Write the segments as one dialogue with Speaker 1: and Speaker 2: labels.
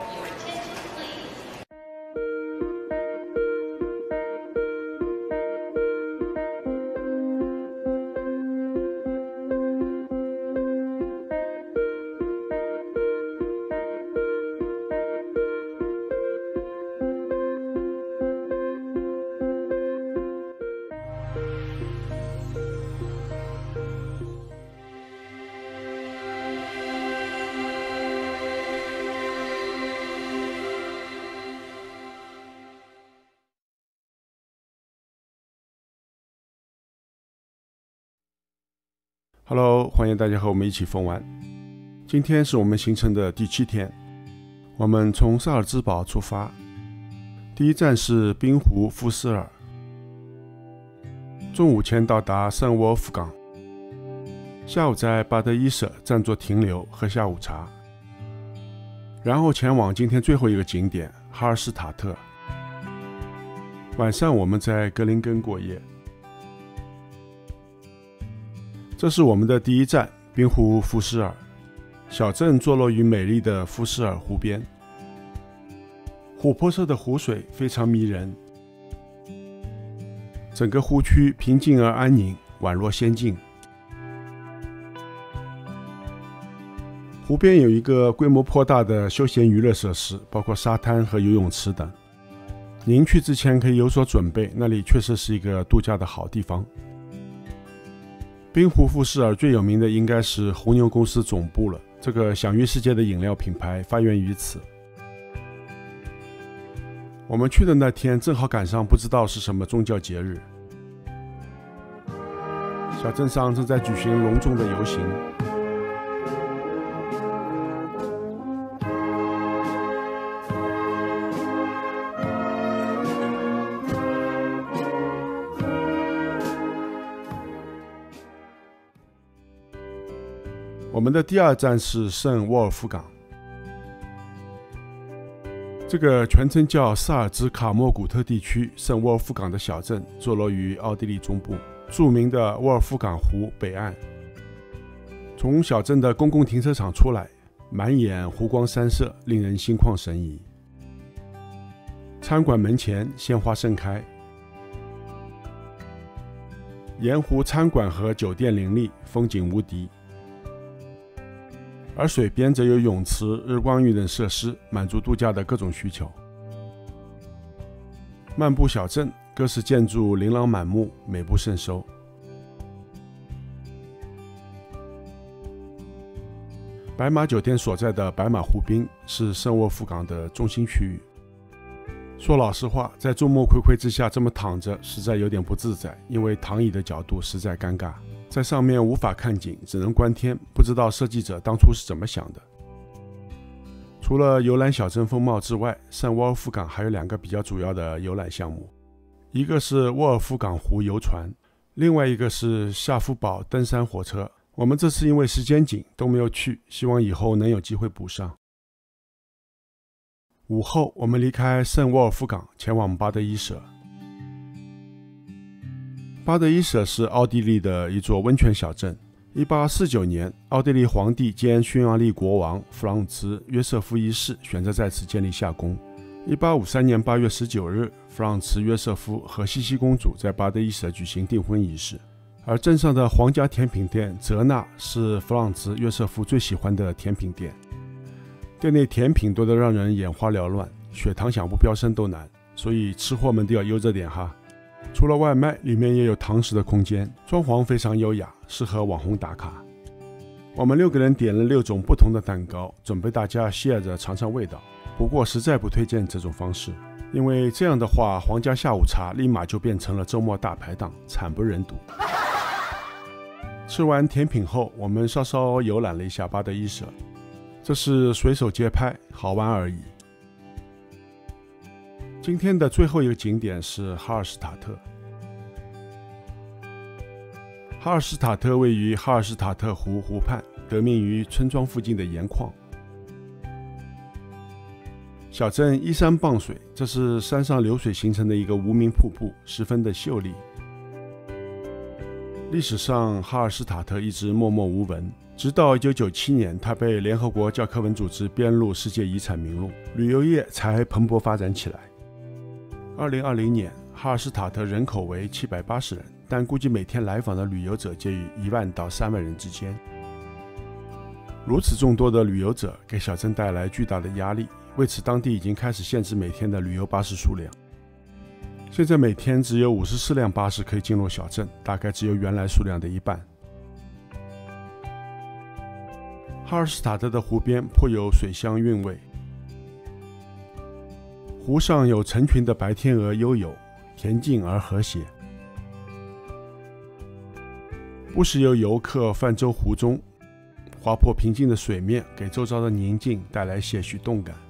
Speaker 1: Hello， 欢迎大家和我们一起疯玩。今天是我们行程的第7天，我们从萨尔兹堡出发，第一站是滨湖富斯尔，中午前到达圣沃尔夫港，下午在巴德伊舍暂作停留，喝下午茶，然后前往今天最后一个景点哈尔施塔特。晚上我们在格林根过夜。这是我们的第一站，滨湖富斯尔小镇坐落于美丽的富斯尔湖边，琥珀色的湖水非常迷人，整个湖区平静而安宁，宛若仙境。湖边有一个规模颇大的休闲娱乐设施，包括沙滩和游泳池等。您去之前可以有所准备，那里确实是一个度假的好地方。滨湖富斯尔最有名的应该是红牛公司总部了，这个享誉世界的饮料品牌发源于此。我们去的那天正好赶上不知道是什么宗教节日，小镇上正在举行隆重的游行。我们的第二站是圣沃尔夫港，这个全称叫萨尔兹卡莫古特地区圣沃尔夫港的小镇坐落于奥地利中部，著名的沃尔夫港湖北岸。从小镇的公共停车场出来，满眼湖光山色，令人心旷神怡。餐馆门前鲜花盛开，沿湖餐馆和酒店林立，风景无敌。而水边则有泳池、日光浴等设施，满足度假的各种需求。漫步小镇，各式建筑琳琅满目，美不胜收。白马酒店所在的白马湖滨是圣沃尔夫港的中心区域。说老实话，在众目睽睽之下这么躺着，实在有点不自在，因为躺椅的角度实在尴尬。在上面无法看景，只能观天，不知道设计者当初是怎么想的。除了游览小镇风貌之外，圣沃尔夫港还有2个比较主要的游览项目，一个是沃尔夫港湖游船，另外一个是夏夫堡登山火车。我们这次因为时间紧都没有去，希望以后能有机会补上。午后我们离开圣沃尔夫港，前往巴德伊舍。巴德伊舍是奥地利的一座温泉小镇。1849年，奥地利皇帝兼匈牙利国王弗朗茨约瑟夫一世选择在此建立夏宫。1853年8月19日，弗朗茨约瑟夫和茜茜公主在巴德伊舍举行订婚仪式。而镇上的皇家甜品店泽纳是弗朗茨约瑟夫最喜欢的甜品店，店内甜品多得让人眼花缭乱，血糖想不飙升都难，所以吃货们都要悠着点哈。除了外卖，里面也有堂食的空间，装潢非常优雅，适合网红打卡。我们6个人点了6种不同的蛋糕，准备大家 share 着尝尝味道。不过实在不推荐这种方式，因为这样的话，皇家下午茶立马就变成了周末大排档，惨不忍睹。吃完甜品后，我们稍稍游览了一下巴德伊舍，这是随手街拍，好玩而已。今天的最后一个景点是哈尔施塔特。哈尔施塔特位于哈尔施塔特湖湖畔，得名于村庄附近的盐矿。小镇依山傍水，这是山上流水形成的一个无名瀑布，十分的秀丽。历史上哈尔施塔特一直默默无闻， 直到1997年，它被联合国教科文组织编入世界遗产名录，旅游业才蓬勃发展起来。2020年，哈尔施塔特人口为780人，但估计每天来访的旅游者介于1万到3万人之间。如此众多的旅游者给小镇带来巨大的压力，为此当地已经开始限制每天的旅游巴士数量。现在每天只有54辆巴士可以进入小镇，大概只有原来数量的一半。哈尔施塔特的湖边颇有水乡韵味，湖上有成群的白天鹅悠游，恬静而和谐。不时有游客泛舟湖中，划破平静的水面，给周遭的宁静带来些许动感。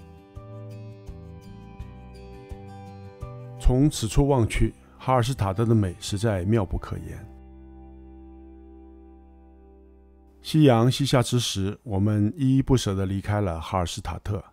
Speaker 1: 从此处望去，哈尔施塔特的美实在妙不可言。夕阳西下之时，我们依依不舍地离开了哈尔施塔特。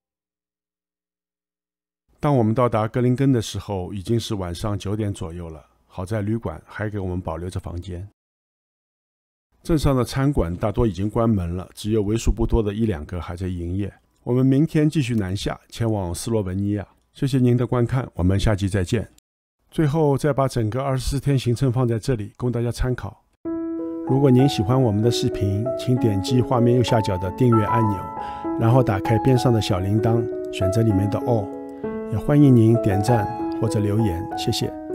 Speaker 1: 当我们到达格林根的时候，已经是晚上9点左右了，好在旅馆还给我们保留着房间。镇上的餐馆大多已经关门了，只有为数不多的1-2个还在营业。我们明天继续南下，前往斯洛文尼亚。谢谢您的观看，我们下期再见。最后再把整个24天行程放在这里，供大家参考。如果您喜欢我们的视频，请点击画面右下角的订阅按钮，然后打开边上的小铃铛，选择里面的 All。也欢迎您点赞或者留言，谢谢。